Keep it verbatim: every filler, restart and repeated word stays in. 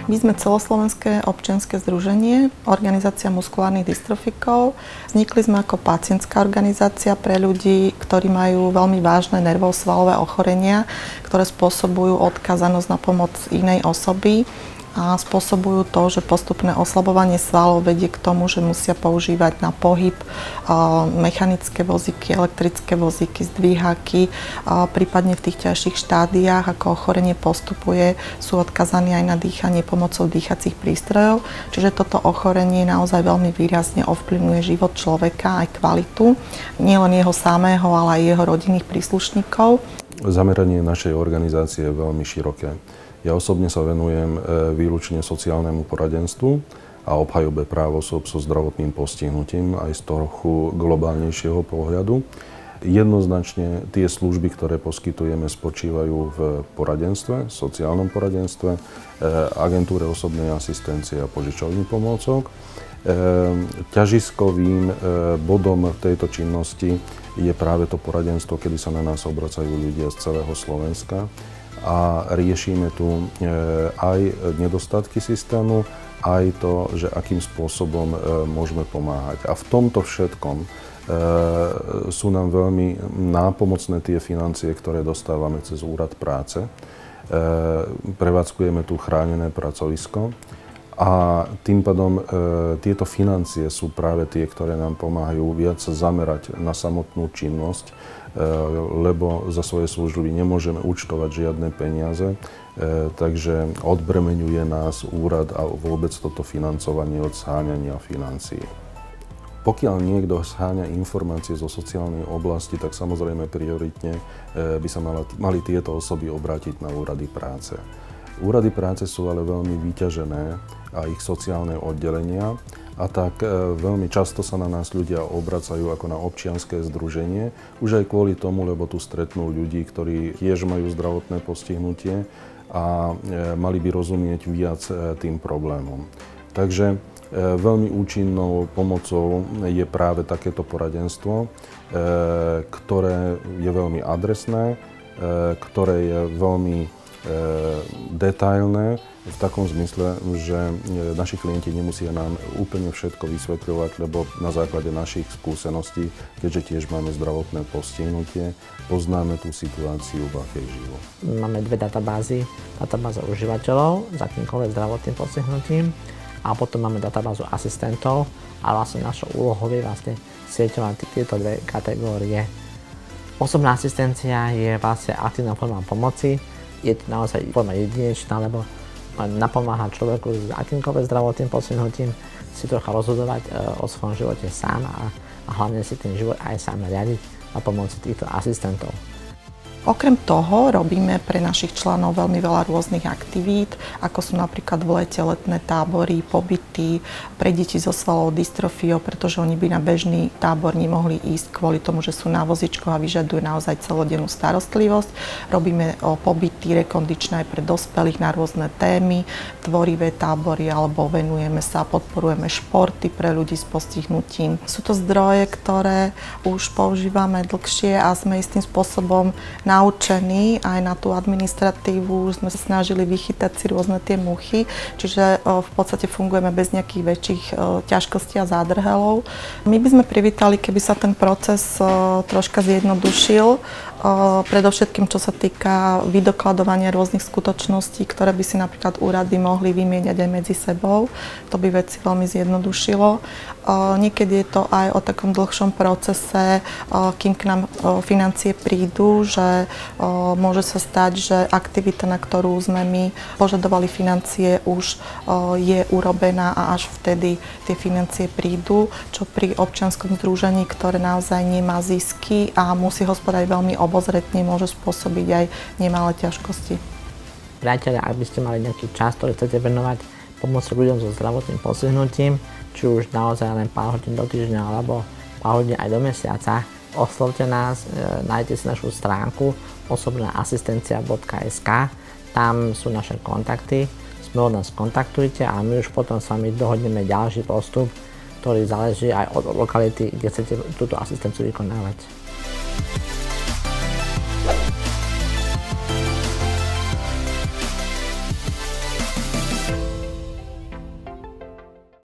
My sme celoslovenské občianske združenie, organizácia muskulárnych dystrofikov. Vznikli sme ako pacientská organizácia pre ľudí, ktorí majú veľmi vážne nervosvalové ochorenia, ktoré spôsobujú odkázanosť na pomoc inej osoby a spôsobujú to, že postupné oslabovanie svalov vedie k tomu, že musia používať na pohyb mechanické vozíky, elektrické vozíky, zdvíhaky. Prípadne v tých ťažších štádiách, ako ochorenie postupuje, sú odkazaní aj na dýchanie pomocou dýchacích prístrojov. Čiže toto ochorenie naozaj veľmi výrazne ovplyvňuje život človeka, aj kvalitu, nielen jeho samého, ale aj jeho rodinných príslušníkov. Zameranie našej organizácie je veľmi široké. Ja osobne sa venujem výlučne sociálnemu poradenstvu a obhajobe práv osôb so zdravotným postihnutím aj z trochu globálnejšieho pohľadu. Jednoznačne tie služby, ktoré poskytujeme, spočívajú v poradenstve, sociálnom poradenstve, agentúre osobnej asistencie a požičovní pomôcok. Ťažiskovým bodom tejto činnosti je práve to poradenstvo, kedy sa na nás obracajú ľudia z celého Slovenska. A riešime tu aj nedostatky systému, aj to, že akým spôsobom môžeme pomáhať. A v tomto všetkom sú nám veľmi nápomocné tie financie, ktoré dostávame cez Úrad práce. Prevádzkujeme tu chránené pracovisko a tým pádom tieto financie sú práve tie, ktoré nám pomáhajú viac sa zamerať na samotnú činnosť, lebo za svoje služby nemôžeme účtovať žiadne peniaze, takže odbremeňuje nás úrad a vôbec toto financovanie od zháňania financií. Pokiaľ niekto zháňa informácie zo sociálnej oblasti, tak samozrejme prioritne by sa mali tieto osoby obrátiť na úrady práce. Úrady práce sú ale veľmi vyťažené a ich sociálne oddelenia, a tak veľmi často sa na nás ľudia obracajú ako na občianske združenie, už aj kvôli tomu, lebo tu stretnú ľudí, ktorí tiež majú zdravotné postihnutie a mali by rozumieť viac tým problémom. Takže veľmi účinnou pomocou je práve takéto poradenstvo, ktoré je veľmi adresné, ktoré je veľmi detailné, v takom zmysle, že naši klienti nemusia nám úplne všetko vysvetľovať, lebo na základe našich skúseností, keďže tiež máme zdravotné postihnutie, poznáme tú situáciu, v akej žijú. Máme dve databázy. Databáza užívateľov za akýmkoľvek zdravotným postihnutím a potom máme databázu asistentov a vlastne našou úlohou je vlastne sieťovať tieto dve kategórie. Osobná asistencia je vlastne aktívna forma pomoci. Je to naozaj forma jedinečná, lebo napomáha človeku s akýmkoľvek zdravotným postihnutím si trocha rozhodovať o svojom živote sám a, a hlavne si ten život aj sám riadiť a pomoci týchto asistentov. Okrem toho robíme pre našich členov veľmi veľa rôznych aktivít, ako sú napríklad v lete letné tábory, pobyty pre deti so svalovou dystrofiou, pretože oni by na bežný tábor nemohli ísť kvôli tomu, že sú na vozíčkoch a vyžadujú naozaj celodennú starostlivosť. Robíme pobyty rekondičné aj pre dospelých na rôzne témy, tvorivé tábory, alebo venujeme sa a podporujeme športy pre ľudí s postihnutím. Sú to zdroje, ktoré už používame dlhšie a sme istým spôsobom naučení aj na tú administratívu, už sme sa snažili vychytať si rôzne tie muchy, čiže v podstate fungujeme bez nejakých väčších ťažkostí a zádrhelov. My by sme privítali, keby sa ten proces troška zjednodušil, predovšetkým čo sa týka vydokladovania rôznych skutočností, ktoré by si napríklad úrady mohli vymieňať aj medzi sebou. To by veci veľmi zjednodušilo. Niekedy je to aj o takom dlhšom procese, kým k nám financie prídu, že môže sa stať, že aktivita, na ktorú sme my požadovali financie, už je urobená a až vtedy tie financie prídu, čo pri občianskom združení, ktoré naozaj nemá zisky a musí hospodariť veľmi obozretne, môže spôsobiť aj nemalé ťažkosti. Priatelia, ak by ste mali nejaký čas, ktorý chcete venovať pomoci ľuďom so zdravotným postihnutím, či už naozaj len pár hodín do týždňa alebo pár hodín aj do mesiaca, oslovte nás, nájdete si našu stránku osobná asistencia bodka es ká, tam sú naše kontakty, sme od nás kontaktujte a my už potom s vami dohodneme ďalší postup, ktorý záleží aj od lokality, kde chcete túto asistenciu vykonávať.